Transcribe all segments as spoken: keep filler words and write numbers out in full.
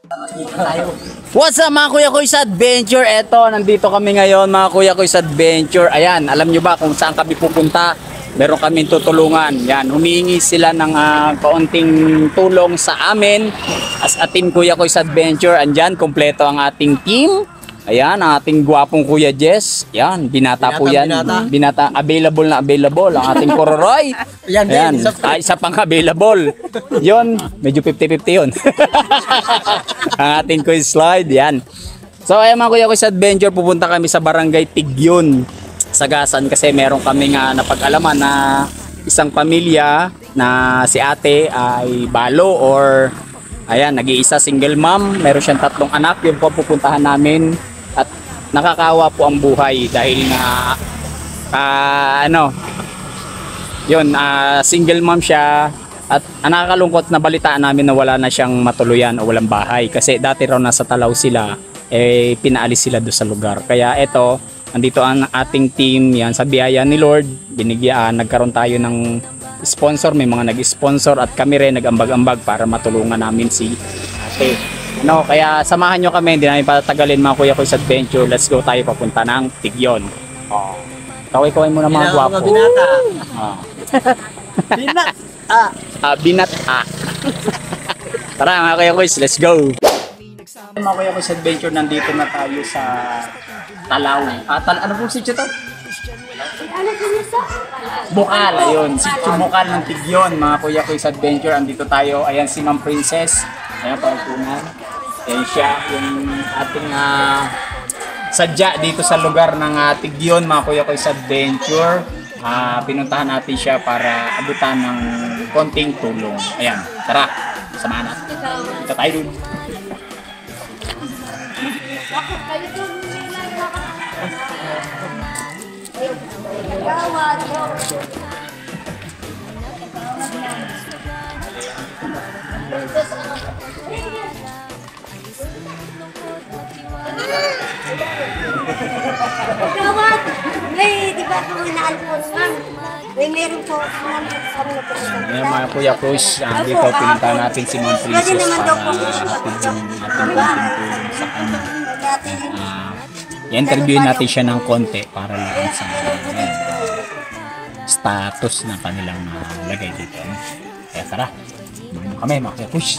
What's up mga Kuya Koy's Adventure? Eto, nandito kami ngayon mga Kuya Koy's Adventure. Ayan, alam nyo ba kung saan kami pupunta? Meron kami tutulungan. Yan, humihingi sila ng uh, kaunting tulong sa amin. As a team Kuya Koy's Adventure, andyan, kompleto ang ating team. Ayan, ang ating gwapong Kuya Jess. Yan, binata, binata po yan. Binata. binata, available na available. Ang ating Kororoy. Ayan, Ayan. Isa, ah, isa pang available. Yun, medyo fifty fifty yun. Ang ating quiz slide, yan. So, ayan mga Kuya Koy's Adventure, pupunta kami sa Barangay Tigyon, Sagasan, kasi meron kami nga napag-alaman na isang pamilya na si ate ay balo or ayan, nag-iisa single mom, meron siyang tatlong anak. Yun po pupuntahan namin at nakakawa po ang buhay dahil nga uh, ano yun, uh, single mom siya at uh, nakakalungkot na balitaan namin na wala na siyang matuluyan o walang bahay kasi dati raw nasa Talaw sila, eh pinaalis sila doon sa lugar. Kaya eto, andito ang ating team, yan sa biyaya ni Lord, binigyan, nagkaroon tayo ng sponsor, may mga nag-sponsor at kami rin nag-ambag-ambag para matulungan namin si ate. No, kaya samahan nyo kami, hindi namin patatagalin mga Kuya Koy's Adventure. Let's go tayo papunta ng Tigyon. Oh. Kaway-kaway muna mga gwapo. Binata. Oh. Binat. Ah. Ah, binat ah. Tara mga Kuya Koy's, let's go. Mga Kuya Koy's Adventure, nandito na tayo sa Talaw. Ah, tal ano po sityo to? Bukal, ayun. Sityo Bukal ng Tigyon, mga Kuya Koy's Adventure. Andito tayo. Ayan si Ma'am Princess. Ayan, pagkunan. Ayan siya, yung ating uh, sadya dito sa lugar ng uh, Tigyon, mga Kuya Koy's Adventure. Uh, pinuntahan natin siya para abutan ng konting tulong. Ayan, tara. Samahan natin. Dito tayo dun. Gawad. Gawad. May di ba kung inaalpon man? May meron po naman sa mga person. Ayan mga Kuya Koy's, uh, dito pinuntahan natin si Ma'am Princess para hatid yung ating tulong sa kanya. Uh, i-interviewin natin siya ng konti para lang sa uh, status na kanilang uh, lagay dito. Kaya tara, doon kami mga Kuya Koy's.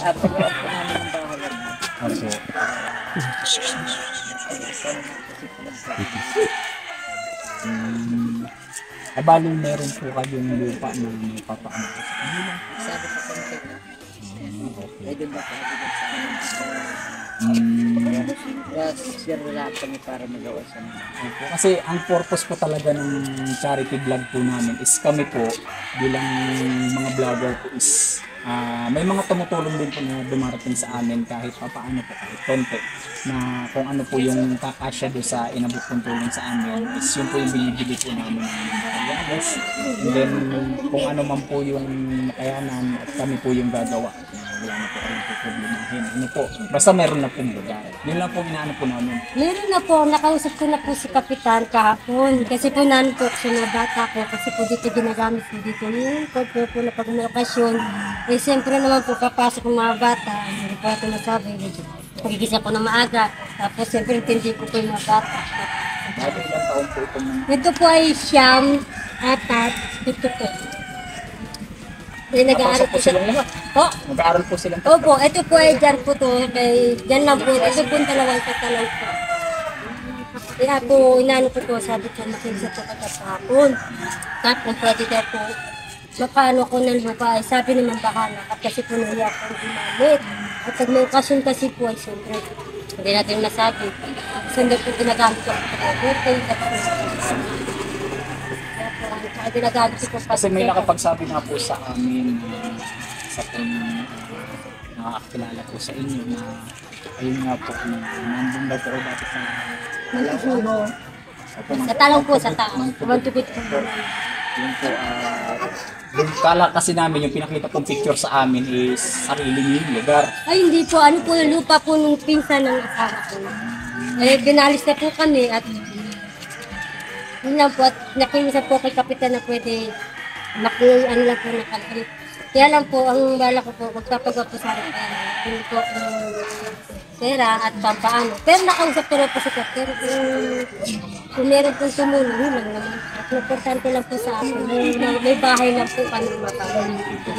Hmm, abalong meron po kayong lupa na may papaano sa kanila. Sabi ko sa mga Hmm, okay. pwede ba pwede ba sa amin? Hmm, Yes, share wala kami para magawa sa mga. Kasi ang purpose po talaga ng charity vlog po namin is kami po bilang mga vlogger po is uh, may mga tumutulong din po na dumarating sa amin kahit papaano po, kahit konti, na kung ano po yung kakasya doon sa inabot pong tulong sa amin is yun po yung binibigay po namin ng materials, and then kung ano man po yung makayanan at kami po yung gagawa. Wala na po kayong problemahin. Ano po, basta meron na pong lugar. Yun lang po inaano po namin. Meron na po, nakausap ko na po si Kapitan kahapon. Kasi po naan po siya na bata ko. Kasi po dito ginagamit po dito. Yun po po, po na pag may okasyon. Eh siyempre naman po kapasok ng mga bata. Hindi po ito nasabi. Pagigisa po na maaga. Tapos siyempre intindi ko po yung mga bata. Dati ilang taon po itong Ito po ay siyam, apat, ito po. May nag-aaral po po siya. silang lahat. Po? Mag-aaral po silang Opo, ito po ay dyan po to. Kay, dyan lang po. Ito po yung dalawang katalaw po. Kaya po, inaano po po, sabi ko, makinig po katapapon. Tapos pwede daw po, makaano ko ng lupa. Ay, sabi naman bahala. At kasi po nahiya po gumamit. At pag may okasyon kasi po ay siyempre, hindi natin masabi. Sanda po ginagamit ko po. Okay, tapos kaya ginagamit ko po. Kasi may nakapagsabi nga po sa amin uh, sa kung uh, nakakilala po sa inyo na ayun nga po na nandun daw po ako dati sa Mantugulo. Sa Talaw po, sa Talaw. Mantugulo po. Yun po, uh, yung kala kasi namin yung pinakita pong picture sa amin is sariling yung lugar. Ay, hindi po. Ano po yung lupa po nung pinsan ng asawa ko. Eh, binalis na po kami at yun lang po. At nakiisa po kay Kapitan na pwede maki, ano lang po nakalagay. Kaya lang po, ang bala ko po, magpapagawa po sa akin. Hindi po, um, pera at papaano. Pero nakausap ko na po si Kapter kung, kung meron pong tumulong, yun lang naman. At importante lang po sa akin, may, may bahay lang po kami makaroon.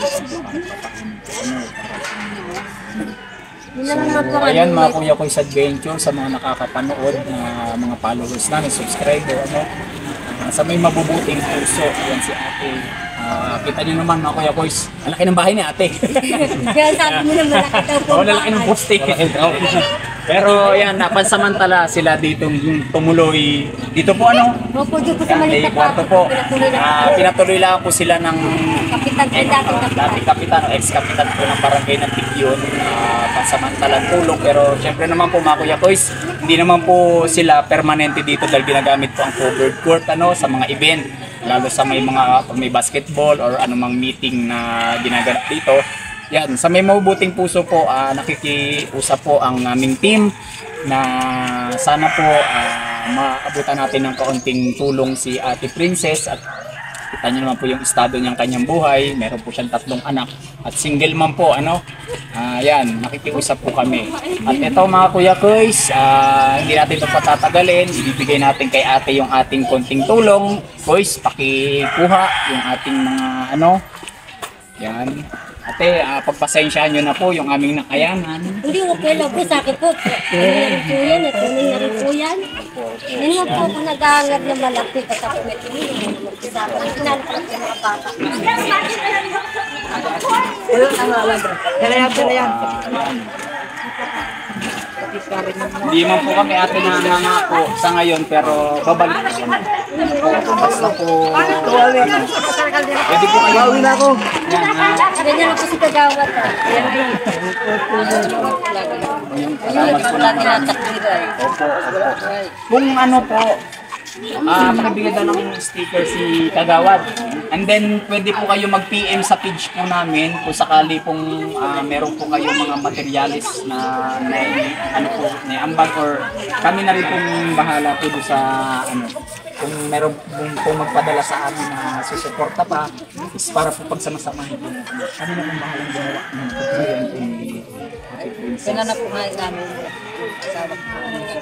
Yun lang naman po. So, ayan mga Kuya Koy's Adventure sa mga nakakapanood na mga followers namin, subscriber, ano, ah, sa may mabubuting puso, ayan si ate. Ah, kita niyo naman mga Kuya Koy's, ang laki ng bahay ni ate. Kaya sabi mo na malaki daw po. Oo, lalaki ng poste. Pero yan, napansamantala sila dito yung tumuloy. Dito po ano? Opo, dito po sa Yan, may maliit na kwarto po. Ah, pinatuloy lang po sila ng Kapitan po eh, dati kapitan. dating kapitan, ex-kapitan po ng barangay ng Tigyon. Ah, pansamantalang tulong. Pero syempre naman po mga Kuya Koy's, hindi naman po sila permanente dito dahil ginagamit po ang covered court ano, sa mga event. Lalo sa may mga pag may basketball or anumang meeting na ginaganap dito. Yan, sa may mabubuting puso po, ah, nakikiusap po ang aming team na sana po ah, maabutan natin ng kaunting tulong si Ate Princess at kita niyo naman po yung estado niyang kanyang buhay. Meron po siyang tatlong anak at single man po, ano. Ah, yan, nakikiusap po kami. At ito mga Kuya Koy's, ah, hindi natin ito patatagalin. Ibibigay natin kay ate yung ating konting tulong. Koy's, pakikuha yung ating mga ano. Yan. Ate, uh, pagpasensyahan nyo na po yung aming nakayanan. Hindi, okay lang po sa akin po. Tuloy na rin po yan, at tuloy na rin po yan. Hindi naman po ako nag-aangad na malaki kasi ako may tumulong. Sa akin, kinala ko lang yung mga bata. Ano ang alam, bro? Kaya yan, kaya yan. Hindi man po kami ate na nangako sa ngayon pero babalik na kami. Basta po, pwede po kayo. Bawi na ako. Yan, ah, Ganyan lang po si Kagawad. yung salamat po naman. Opo, opo. Kung ano po, ah, makibigay daw ng sticker si Kagawad. And then, pwede po kayo mag-P M sa page po namin kung sakali pong ah, meron po kayo mga materialis na may, ano po, may ambag or kami na rin pong bahala po doon sa ano, kung meron pong, pong magpadala sa amin na susuporta pa is para po pagsamasamahin po. Kami na pong bahalang gawa ng pagkayan po ni Ate Princess. Kaya na po nga namin. Kasama po.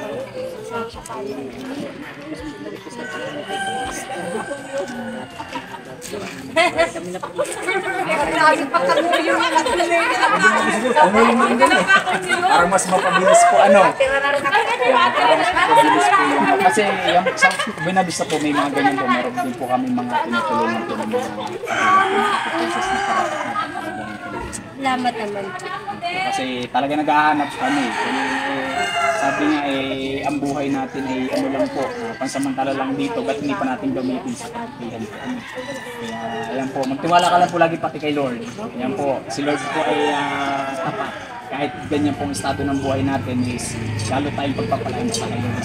Para mas mapabilis po ano. Para mas mapabilis po yun. Kasi yung sa Buenavista po may mga ganyan po. Meron din po kami mga tinutulungan po ng mga princess na para Salamat naman. kasi talaga naghahanap kami. Eh, sabi nga eh, ang buhay natin ay ano lang po, uh, pansamantala lang dito, ba't hindi pa natin gamitin sa kapatihan po. Kaya ayan po, magtiwala ka lang po lagi pati kay Lord. Ayan po, si Lord po ay uh, tapat. Kahit ganyan pong estado ng buhay natin is lalo tayong pagpapalain sa kay Lord.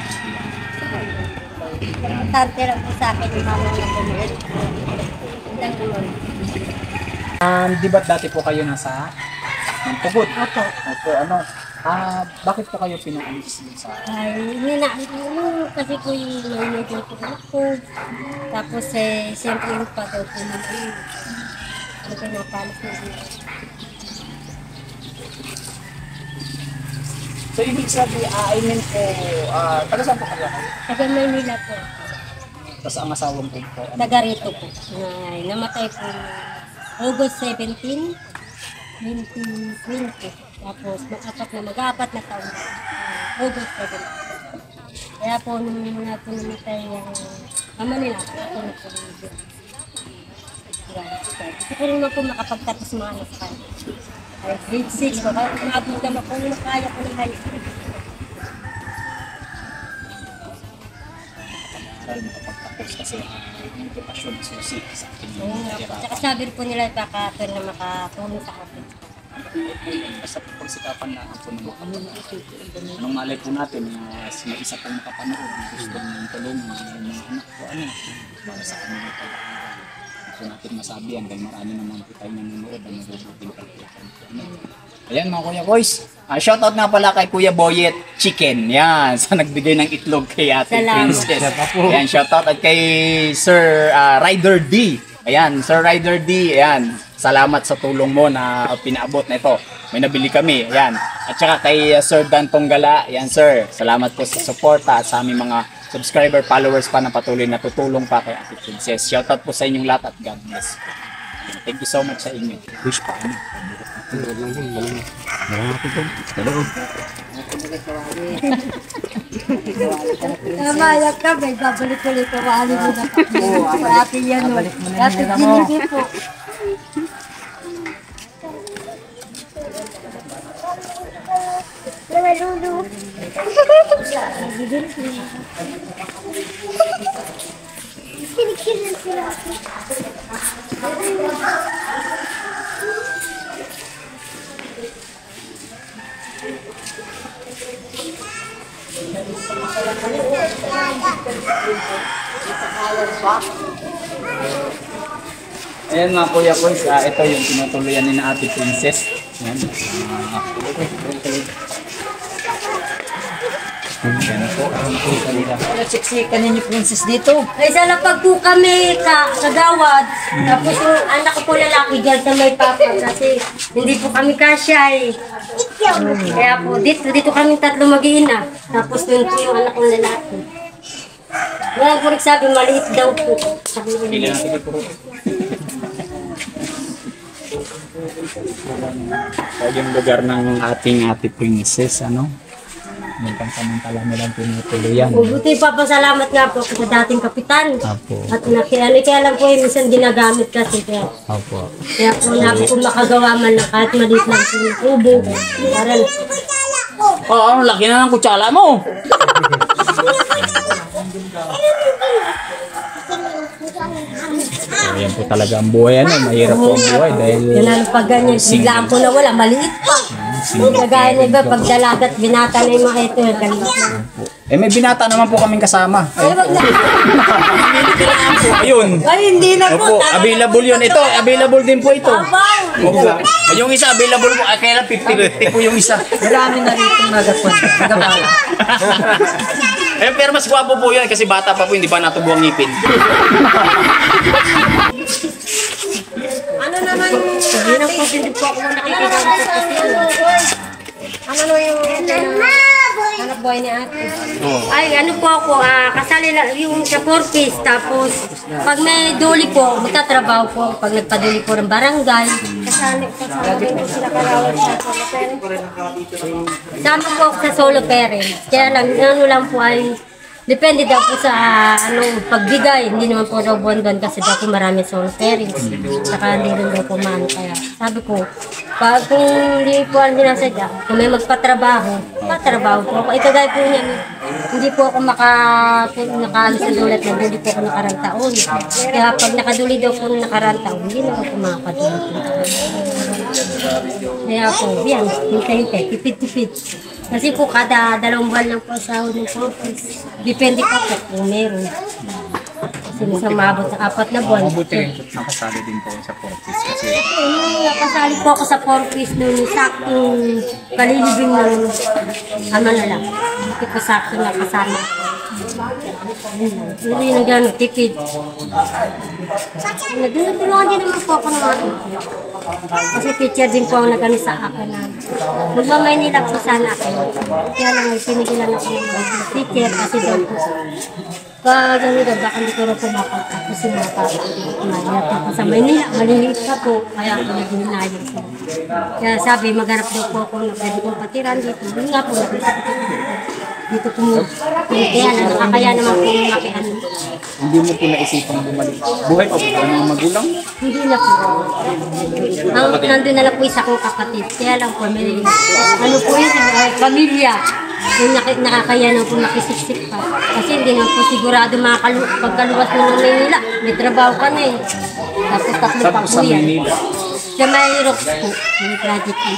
Tante lang po sa akin yung mama na bumili. Thank you, Lord. Um, di ba dati po kayo nasa ng tugod? Opo. Opo, ano? Ah, bakit po kayo pinaalis dun sa Ay, nina, ano, kasi po yung may medyo po ako. Tapos eh, siyempre yung pagod po naman. Ano ko napalis na dito. So, ibig sabihin, ah, I mean po, ah, taga saan po kayo? Taga Maynila po. Tapos ang asawang po po. Ano? Taga rito po. Ay, namatay po August seventeenth, twenty twenty. Tapos mag-apat na mag-apat na taon. Uh, August seventeenth. Kaya po nung mga po namatay yung ama nila, ako na po nung Hindi ko rin naman po makapagtapos mga anak ka. Ay, grade six ko. Kaya umabot naman po yung kaya ko ng high school. Para makapagtapos kasi ang edukasyon susi sa ating Oo nga po. Tsaka sabi po nila baka ito na makatulong sa akin. basta po pagsikapan na po ng mga anong malay po natin na uh, may isa pong makapanood na gusto ng tulungan ng mga anak ko ano para sa kanila pag-aaral. Hindi po natin masabi yan dahil marami naman po tayo nanonood ang nabubuting pagkakan. Ayan mga Kuya Boys, uh, shoutout nga pala kay Kuya Boyet Chicken, yan, sa nagbigay ng itlog kay Ate Salamat. Princess. Yan, shoutout at kay Sir uh, Rider D. Ayan, Sir Rider D, ayan. Salamat sa tulong mo na pinaabot na ito. May nabili kami, ayan. At saka kay uh, Sir Dan Tonggala, ayan sir. Salamat po sa suporta at sa aming mga subscriber, followers pa na patuloy na tutulong pa kay Ate Princess. Shoutout po sa inyong lahat at God bless. Thank you so much sa inyo. Wish pa ano? Namayag ka, may babalik ulit ko. Wali mo na. Ate yan o. Ate ginigin po. Ayan mga kuya ko, uh, ito yung tinutuluyan ni na Ate Princess. Ayan. Uh, Ayan po. Siksikan ninyo princess dito. Ay, sa lapag po kami ka, kagawad. Tapos yung anak ko po lalaki dyan sa may papa kasi hindi po kami kasya eh. Kaya po dito, dito kami tatlo mag-iina. Tapos doon po yung anak ko lalaki. Wala po nagsabi, maliit daw po. Sabi ko, Pili na sige po. Ito yung lugar ng ating Ate Princess, ano? May pansamantala nilang tinutuluyan. Mabuti pa pasalamat nga po ako sa dating kapitan. Apo. At nakilala, kaya lang po eh, minsan ginagamit kasi kaya. Apo. Kaya po nabi kung makagawa man ng kahit maliit lang po yung kubo. Para Oh, ano laki na ng kutsala mo? So, yan po talaga ang buhay, ano? Mahirap po ang buhay dahil yan ang pag ganyan, biglaan po na wala, maliit pa. Kagaya na iba, pag dalagat, binata na yung mga ito, galit na. eh may binata naman po kaming kasama. Ay, wag na. Ayun. Ay, hindi na po. Opo, available yun. Ito, available din po ito. Opo. Yung isa available po, ah, kaya lang fifty fifty po yung isa. Marami na rito nagapon. Nagabala. Eh, pero mas gwapo po yun kasi bata pa po, hindi pa natubo ang ngipin. Ano naman, hindi na po, hindi po ako nakikigang po kasi. Ano no yung anak boy ni ate? Ay, ano po ako, ah, kasali lang yung sa four piece, tapos pag may duli po, magtatrabaho po ako pag nagpaduli po ng barangay. Kasali, kasali po sila kalawin sa solo parents. Sama po ako sa solo parents. Kaya lang, ano lang po ay, depende daw po sa ano, pagbigay. Hindi naman po daw buwan-buwan kasi daw po marami solo parents. Saka hindi rin daw po man. Kaya sabi ko, pag kung hindi po ang dinasadya, kung may magpatrabaho, patrabaho po ako. Ito dahil po niya, hindi po ako maka, nakaalis sa dulat na hindi po ako nakarang taon. Kaya pag nakaduli daw po nakarang taon, hindi na ako makakaduli po. Kaya po, yan, hintay-hintay, tipid-tipid. Kasi po kada dalawang buwan lang po sa ng purpose. Depende pa po kung meron. Kasi minsan maabot sa apat na buwan. Mabuti rin nakasali din po sa Fortis kasi Nung nakasali po ako sa purpose noon, saktong kalilibing ng ano na lang. Hindi po sakto na kasama. Hindi na gano'n, tipid. Nagtulungan din naman po ako ng mga kasi teacher din po ang nagano sa akin na magmamaynila po sana ako. Kaya lang ay pinigilan ako ng mga teacher kasi daw po. Pag ano daw, baka hindi ko rin po makatapos yung mga papa. Mahirap ako sa Maynila, maliliit pa po. Kaya ako naging hinayang sila. Kaya sabi, maghanap daw po ako na pwede kong patiran dito. Yun nga po, nag-isip ko dito po. Kaya na, nakakaya naman po yung makiano. hindi mo po naisipang bumalik. Buhay pa po ang mga magulang? Hindi na po. Ang nandun na lang po isa kong kapatid. Kaya lang po, may ano po yun, uh, pamilya. Yung nak nakakaya na po nakisiksik pa. Kasi hindi naman po sigurado makakalu pagkaluwas mo ng Maynila. May trabaho ka na eh. Tapos tatlo pa Tapos po sa yan. Manila. Sa may rocks po, may project po.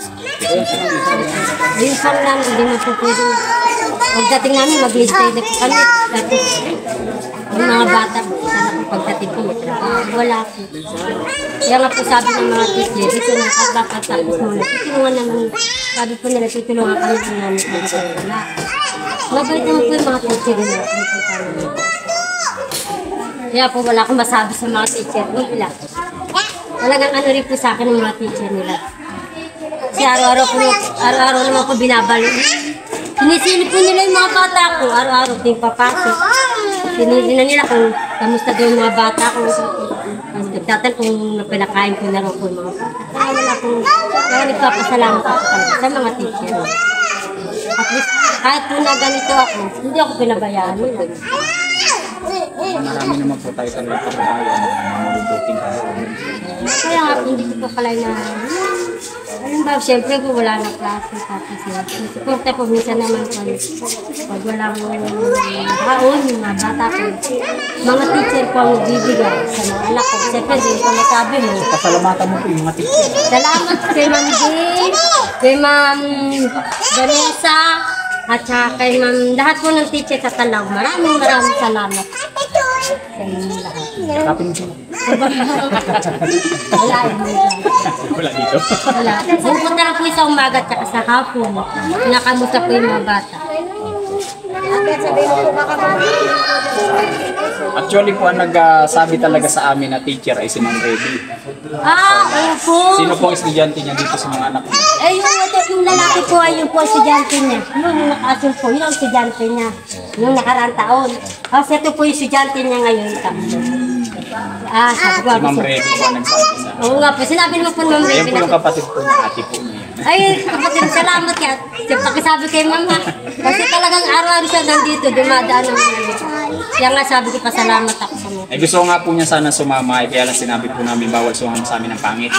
Ayun pa namin, hindi mo po pwede. Pagdating namin, mag-stay na po kami. Tapos, yung mga bata po, sana po pagdating po, may trabaho. Wala po. Kaya nga po sabi ng mga teacher, dito na kapag-tapos muna. Tutulungan naman, sabi po nila, tutulungan kami po namin sa dito. Wala. Mabait naman po yung mga teacher na. Kaya po wala akong masabi sa mga teacher nila. Talagang ano rin po sa akin ng mga teacher nila. Kasi araw-araw po, araw-araw naman po binabalik. Sinisilip po nila yung mga bata ko. Araw-araw po yung papasok. Sinilip nila kung kamusta daw yung mga bata ko. Nagtatan kung napinakain ko na rin po yung mga bata. Kaya wala po, kaya nagpapasalamat ako talaga sa mga teacher. At least, kahit po na ganito ako, hindi ako pinabayaan nila. Marami naman po tayo talaga kababayan na mabubuting tao. Kaya nga, hindi ko po kalay na, alam ba, siyempre po wala na klase, tapos yun. Suporta po, minsan naman po, pag walang baon, yung mga bata po, mga teacher po ang bibigay sa mga anak ko. Siyempre, hindi ko masabi mo. Pasalamatan mo po yung mga teacher. Salamat kay Ma'am Jane, kay Ma'am Vanessa, at saka kay Ma'am, lahat po ng teacher sa Talaw. Maraming maraming salamat. Sa inyo lahat. Kapin mo siya. Wala, hindi. Wala dito. Wala. Pupunta lang po sa umaga at saka sa hapon. Nakamusta po yung mga bata. Actually po, ang nagsabi talaga sa amin na teacher ay si Ma'am Reddy. Ah, opo. Sino po ang estudyante niya dito sa mga anak niya? Eh, yung, ito, yung lalaki po ay yung po estudyante niya. Yung nakasul po, yun ang estudyante niya. Yung nakaraan taon. Kasi ito po yung estudyante niya ngayon. Ah, sabi ko. Si Ma'am Reddy po ang nagsabi sa amin. Oo nga po, sinabi naman po ng Ma'am Ayan Reddy po na yung kapatid po ng ate po niya. ay, kapatid, salamat ka. Pakisabi kay mama. Kasi talagang araw-araw siya nandito, dumadaan ng mga. Kaya nga sabi ko, pasalamat ako sa mga. Eh gusto ko nga po niya sana sumama, eh, kaya lang sinabi po namin bawal sumama sa amin ng pangit.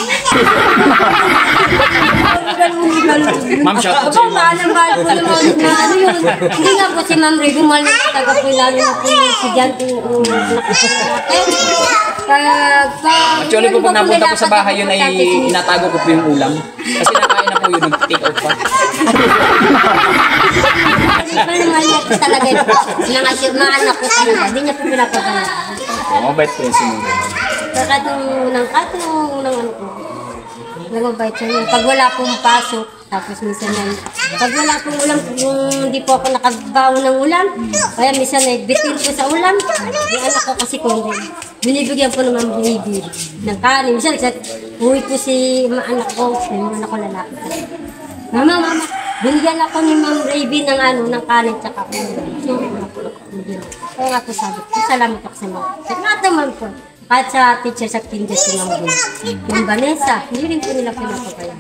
Ma'am, shout out sa Aba, iyo. mahal ang mahal ko naman na ano yun. Hindi nga po si Ma'am Ray, gumal na taga po lalo na po yung estudyante yung nakasasakit. Kaya, pa... Actually po, pag napunta ko sa bahay yun ay inatago ko po yung ulam. Kasi nakain na po yun, nag-take out pa. Iba naman niya po talaga yun. Mga mga anak ko talaga, hindi niya po pinapagana. Oo, mabait po yung sinunod. Saka itong unang kato, unang ano po. Nagmabait siya yun. Pag wala pong pasok, tapos minsan na, pag wala pong ulam, yung hindi po ako nakagbaon ng ulam, kaya minsan na bitin ko sa ulam, yung anak ko kasi kung binibigyan po naman binibig ng kanin. Minsan, uwi po si mga anak ko, yung anak ko lalaki. Mama, mama, binigyan ako ni Ma'am Raby ng ano, ng kanin tsaka ulam. So, kaya nga po sabi ko, salamat ako sa mga. Sa lahat naman po. At sa teacher sa kinder si Ma'am Gul. Yung Vanessa, hindi rin po nila pinapapayan.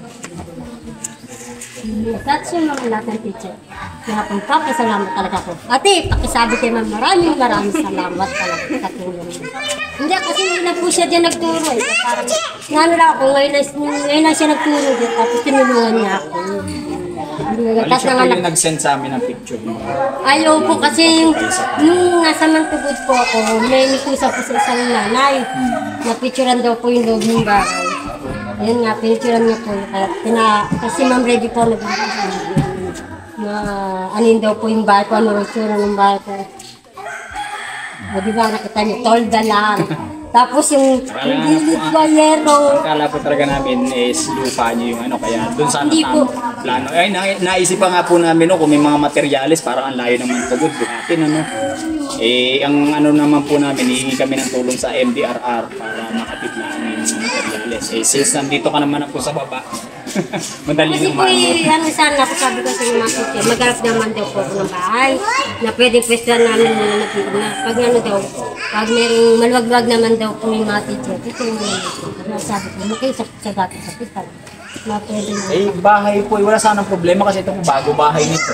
That's yung mga lahat ng teacher. Kaya kung papasalamat talaga ko. Ate, pakisabi kay Ma'am, maraming maraming salamat talaga sa tulong niyo. Hindi, kasi hindi na po siya dyan nagturo. Eh. Parang, nano lang ako, ngayon na, ngayon na siya nagturo dyan, tapos tinulungan niya ako. Alis siya po yung nag-send sa amin ng picture. Ayaw po kasi yung, nung nasa Mantugod po ako, may nikusa po sa isang nanay. Napicturean daw po yung loob ng bahay. Ayun nga, pinicturean niya po. Kaya, tina, kasi Ma'am Reggie po nag na anin daw po yung bahay ko, ano yung tsura ng bahay ko. O diba, nakita niyo, tolda lang. Tapos yung gilid ko, yero. Akala po talaga namin is lupa niyo yung ano, kaya doon sana Hindi po. tamang plano. Ay, na, naisip pa nga po namin no, kung may mga materialis, parang ang layo naman tugod natin, ano. Eh, ang ano naman po namin, hihingi kami ng tulong sa M D R R para makatiplaan yung mga materialis. Eh, since nandito ka naman ako sa baba, madali Kasi po, naman. eh, ano sana, sabi ko sa mga teacher, magharap naman daw po ako ng bahay na pwedeng pwestuhan namin muna na na pag ano daw, pag merong maluwag-luwag naman daw po yung mga teacher, ito yung mga sabi ko, mukha sa, sa dati sa pital. Na pwede na. Eh, bahay po, eh, wala sanang problema kasi ito po bago bahay nito.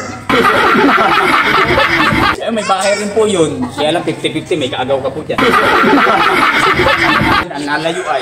Eh, may bahay rin po yun. Kaya lang fifty fifty, may kaagaw ka po dyan. Ang nalayo ay.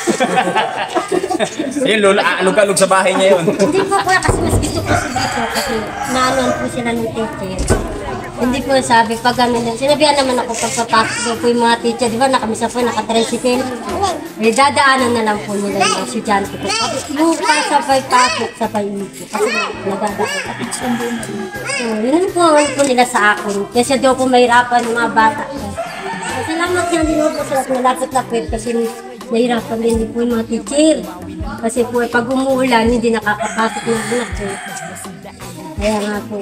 Ayun, lola, aalog-alog sa bahay niya yun. Hindi po po kasi mas gusto ko sa dito kasi naanuan po sila ng teacher. Hindi po sabi, pag ano na, sinabihan naman ako pagpapasok daw po yung mga teacher, di ba nakamisa po, nakatricycle. Eh, dadaanan na lang po nila yung mga estudyante ko. Yung pasabay pasok, sabay ito. Kasi nagadaan. So, yun po, ano po nila sa akin. Kasi daw po mahirapan ng mga bata. Salamat nga din po sa malapit-lapit kasi nahirapan din po yung mga teacher. Kasi po, pag umuulan, hindi nakakapasok ng anak. Kaya nga po,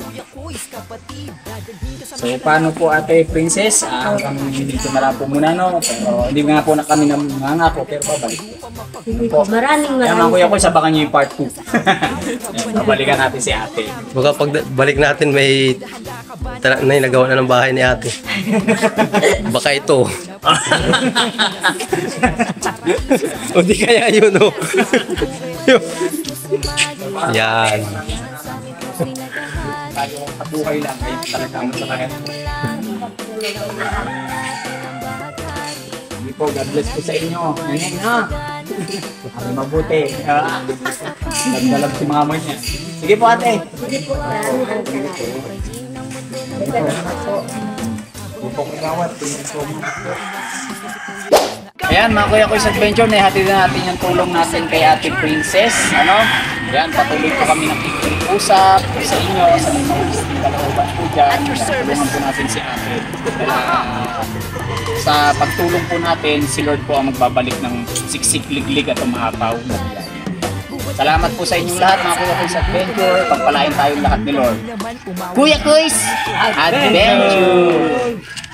So paano po Ate Princess? Ah, hanggang dito na lang po muna no. Pero hindi nga po na kami nangangako pero babalik. hindi po. Maraming Kaya mga maraming kuya ko, sabakan niyo yung part two. Babalikan natin si ate. Baka pag balik natin may tara, na nagawa na ng bahay ni ate. Baka ito. O di kaya yun o. Yan. Tayo kabuhay lang kayo talaga mo sa kanya. Hindi po, God bless po sa inyo. Ngayon ha. Kami mabuti. Ah, Nagdalab si mama niya. Sige po ate. Sige po, maraming maraming salamat. Hindi po kagawat. Ayan mga kuya ko sa adventure, naihati na natin yung tulong natin kay Ate Princess. Ano? Ayan, patuloy po kami nakikipag-usap sa inyo, sa mga listing kalooban po dyan. Tulungan po natin si Ate. Ah, sa pagtulong po natin, si Lord po ang magbabalik ng siksik, liglig at umahapaw. Salamat po sa inyong lahat mga kuya ko sa adventure. Pagpalain tayong lahat ni Lord. Kuya Kuys Adventure!